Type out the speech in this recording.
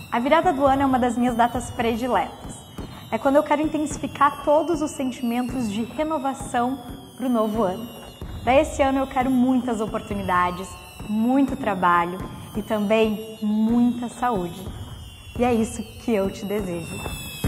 A virada do ano é uma das minhas datas prediletas. É quando eu quero intensificar todos os sentimentos de renovação para o novo ano. Para esse ano eu quero muitas oportunidades, muito trabalho e também muita saúde. E é isso que eu te desejo.